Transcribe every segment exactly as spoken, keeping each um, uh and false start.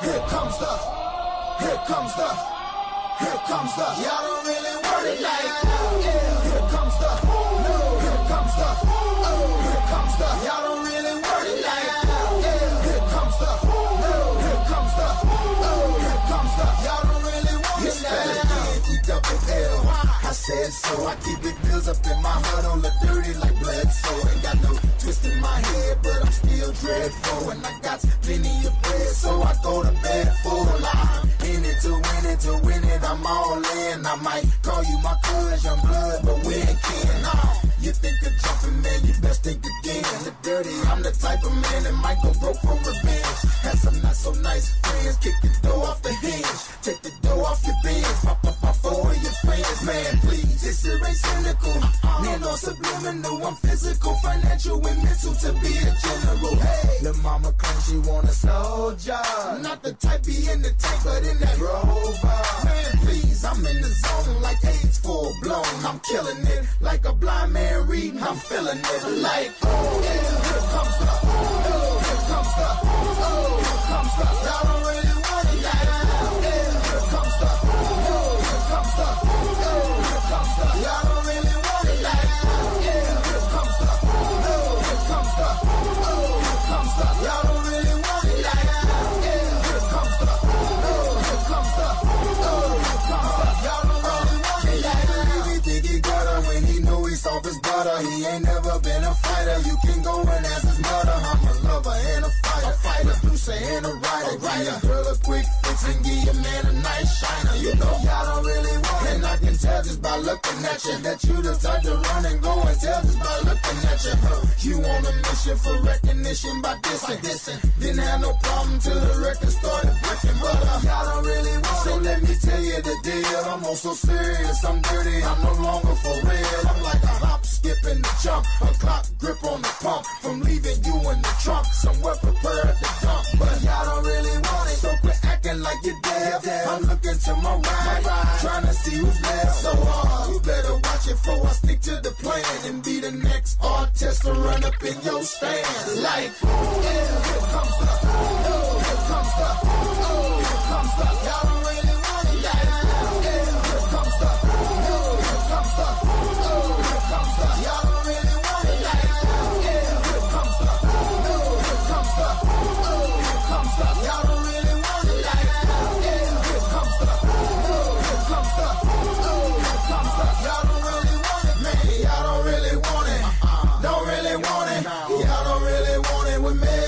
Here comes the, here comes the, here comes the. Y'all don't really want it like that. Yeah. Here comes the, no. Here comes the, oh. Here comes the. Y'all don't really want it like that. Yeah. Here comes the, no. Here comes the, oh. Here comes the. Y'all don't really want it like that. E double L. I said so. I keep it bills up in my hood on the dirty like blood. So ain't got no twist in my head, but I'm still dreadful, and I got plenty of bread, so I go to bed full. I'm in it to win it, to win it, I'm all in. I might call you my cuz, young blood, but we ain't kin. You think of jumping, man, you best think again. The dirty, I'm the type of man that might go broke for revenge. Had some not so nice friends, kick the door off the hinge, take the door off your bins, pop up my four of your friends. Man, please, this shit ain't cynical. Man, no subliminal, I'm physical, financial, and mental to be a general. Hey, the mama claims she want a soldier, not the type be in the tank, but in that rover. Man, please, I'm in the zone like AIDS full blown. I'm killing it like a blind man reading. I'm feeling it like, oh yeah, here comes the, oh, here comes the, oh, here comes the. Y'all don't really want it like that. Yeah, here comes the, oh, here comes the, oh, here comes the. Y'all don't really want it like that. Yeah, here comes the, oh, here comes the, oh, here comes the. Y'all don't really want it like that. Yeah, here comes the, oh, here comes the, oh, here comes the. Y'all don't really want it like that. He think he got her when he know he's off his butter. He ain't never been a fighter. You can go and ask his mother. I'm a lover and a fighter. A fighter, producer and a writer. Give your girl a quick fix and give your man a nice shiner. You know y'all don't really want it, and I can tell just by looking at you that you the type to run and go and tell just by looking at you. You on a mission for recognition by dissing, dissing. Didn't have no problem till the record started breaking, but uh, y'all don't really want it. So let me tell you the deal. I'm also serious. I'm dirty. I'm no longer for real. I'm like a hop, skip, and a jump, a clock grip on the pump. From leaving you in the trunk, somewhere prepared to dump. But y'all don't really want it, so quit acting like you're dead. I'm looking to my right, trying to see who's left. So uh, you better watch it before I stick to the plan and be the next artist to run up in your stand. Like, yeah, here comes the, oh, here comes the, oh, here comes the. Y'all don't really want it like that. Yeah, here comes the, oh, here comes the, oh, here comes the. Y'all don't really want it like that. Yeah, here comes the, oh, here comes the, oh, here comes the. Y'all don't really want it like that. Yeah, here comes the, oh, here comes the, oh, here comes the. Y'all don't really want it, man. Y'all don't really want it. Don't really want it. Y'all don't really want it with me.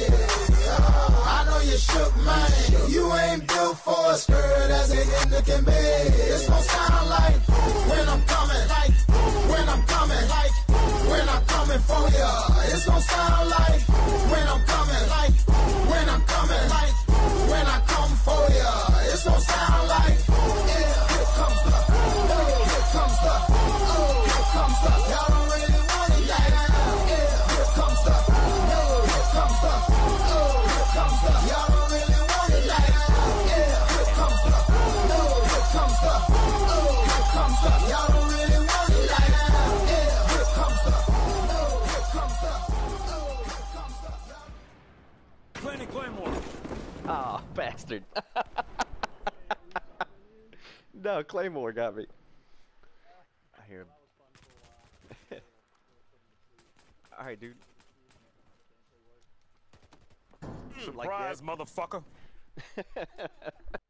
I know you shook, man. You ain't built for a skirt as it in the can be. It's gon' sound like when I'm coming, like when I'm coming, like when I'm coming for ya. It's gon' sound like when I'm coming, like when I'm coming, like when I come for ya. It's gon' sound like, yeah, here comes the, oh, here comes the, oh, here comes the. Y'all don't really want it like that. Yeah, here comes the, oh, here comes the, oh, here comes the. Y'all don't really want it like that. Yeah, here comes the, oh, here comes the, oh, here comes the. Y'all don't really want it like that. Yeah, here comes the, oh, here comes the, oh, here comes the. Planning Claymore. Oh, bastard. No, Claymore got me. I hear him. Alright, dude. Surprise, Like motherfucker.